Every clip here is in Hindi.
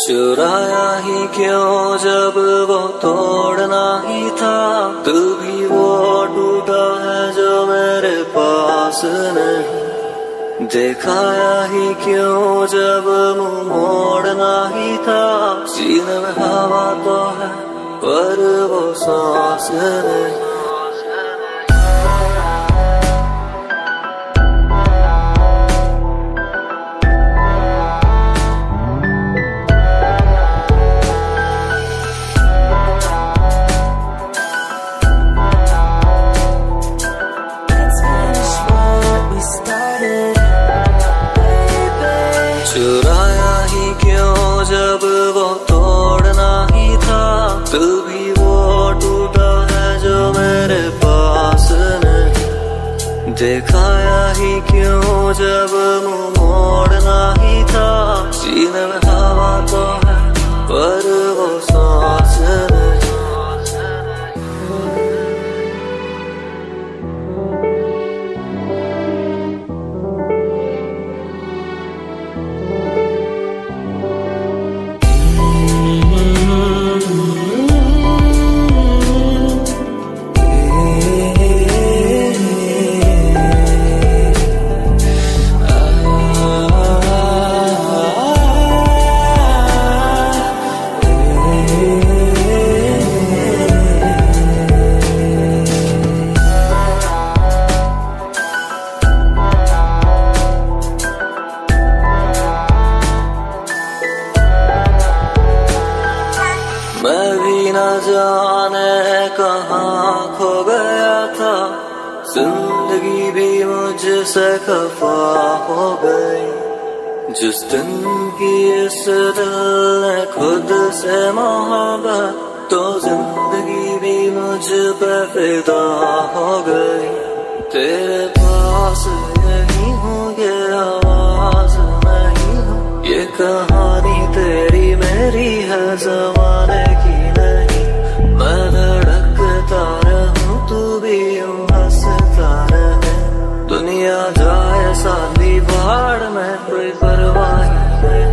चुराया ही क्यों जब वो तोड़ना ही था। तू भी वो टूटा है जो मेरे पास नहीं। दिखाया ही क्यों जब मुंह मोड़ना ही था। सीने में हवा तो है पर वो सांस नहीं। चुराया ही क्यों जब वो तोड़ना ही था। तू भी वो टूटा है जो मेरे पास नहीं। दिखाया ही क्यों जब मुंह मोड़ना ही था। सीने में हवा तो है पर वो सांस नहीं। मैं भी न जाने कहाँ खो गया था। जिंदगी भी मुझसे खफा हो गई। जिस दिन की इस दिल ने खुद से मोहब्बत, तो जिंदगी भी मुझ पे फिदा हो गई। तेरे पास यही हूँ ये आवाज नहीं हूँ। ये कहानी तेरी मेरी है ज़माने की नहीं। मैं धड़कता रहूं तू भी यूं हंसता रहे। दुनिया जाए साली भाड़ में कोई परवाह नहीं।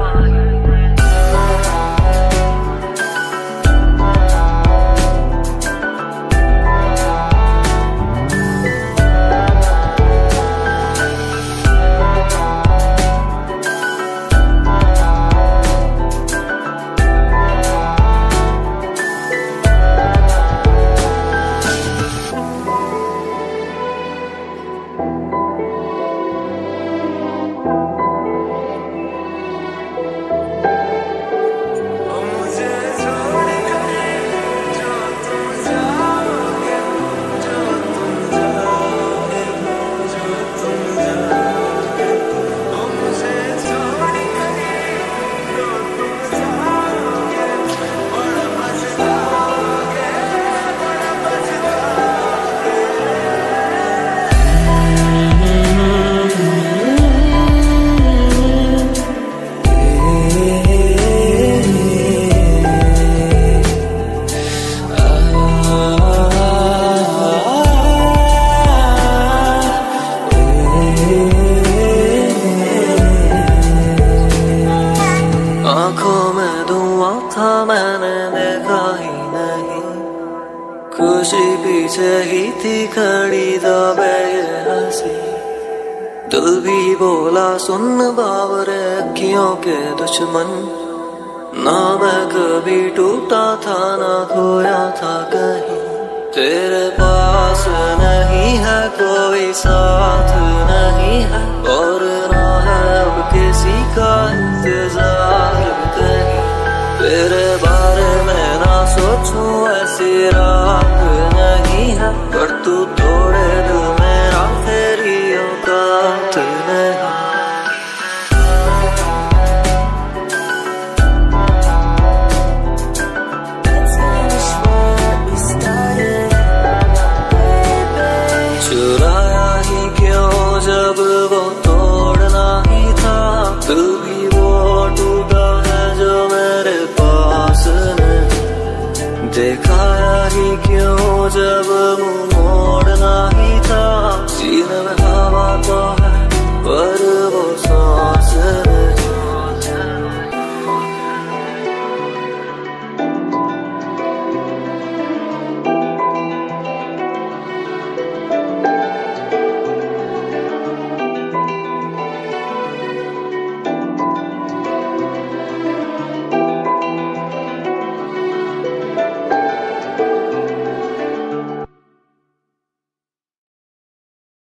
आँखों में धुआं था मैंने देखा ही नहीं। खुशी पीछे ही थी खड़ी दबे ये हंसी। दिल भी बोला सुन बावरे अखियों के दुश्मन। ना मैं कभी टूटा था ना खोया था कहीं। तेरे पास नहीं है कोई साथ नहीं है। और ना है अब किसी का इंतजार कहीं। तेरे बारे में ना सोचूं ऐसी रात नहीं है। पर तू तोड़े